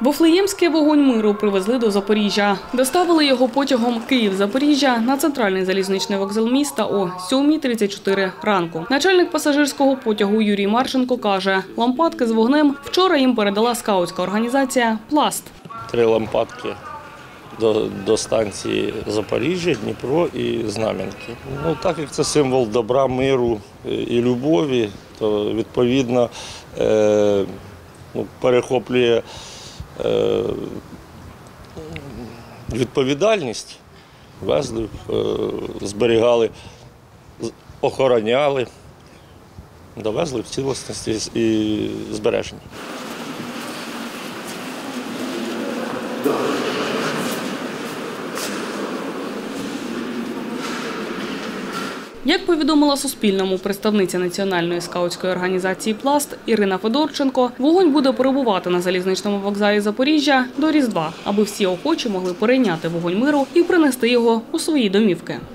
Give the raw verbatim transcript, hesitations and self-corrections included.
Вифлеємський вогонь миру привезли до Запоріжжя. Доставили його потягом Київ-Запоріжжя на центральний залізничний вокзал міста о сьомій тридцять чотири ранку. Начальник пасажирського потягу Юрій Марченко каже, лампадки з вогнем вчора їм передала скаутська організація «Пласт». Три лампадки до, до станції Запоріжжя, Дніпро і Знам'янки. Ну, так як це символ добра, миру і любові, то відповідно е, ну, перехоплює е, відповідальність. Везли, е, зберігали, охороняли, довезли в цілісності і збереження. Як повідомила Суспільному представниця національної скаутської організації «Пласт» Ірина Федорченко, вогонь буде перебувати на залізничному вокзалі Запоріжжя до Різдва, аби всі охочі могли перейняти вогонь миру і принести його у свої домівки.